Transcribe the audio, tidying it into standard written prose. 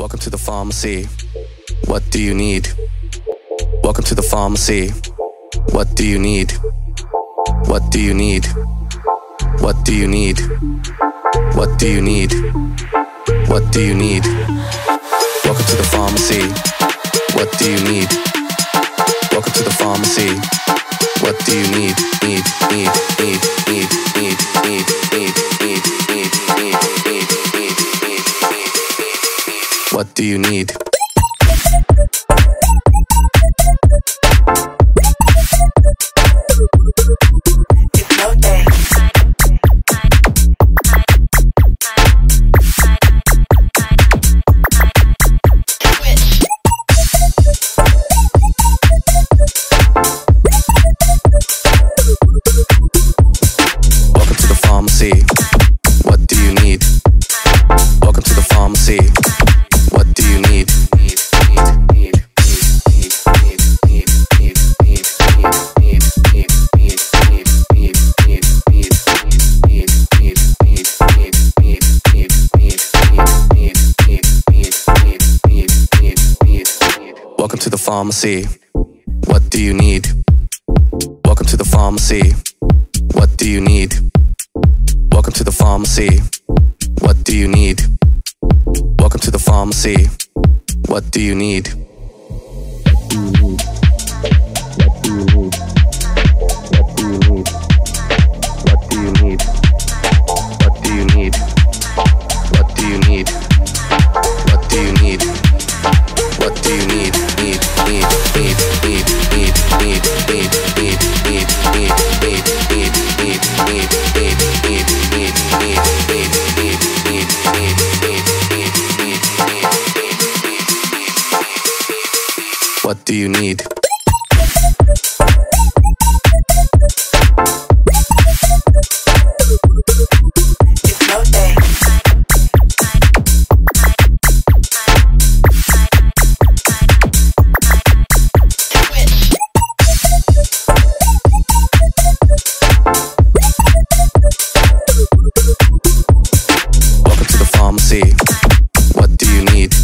Welcome to the pharmacy. What do you need? Welcome to the pharmacy. What do you need? What do you need? What do you need? What do you need? What do you need? Welcome to the pharmacy. What do you need? Welcome to the pharmacy. What do you need? Need. What do you need? What do you need? Welcome to the pharmacy. What do you need? Welcome to the pharmacy. What do you need? Welcome to the pharmacy. What do you need? Welcome to the pharmacy. What do you need? Welcome to the pharmacy. What do you need? What do you need? What do you need? What do you need? What do you need? What do you need? What do you need? What do you need? What do you need? Welcome to the pharmacy. What do you need?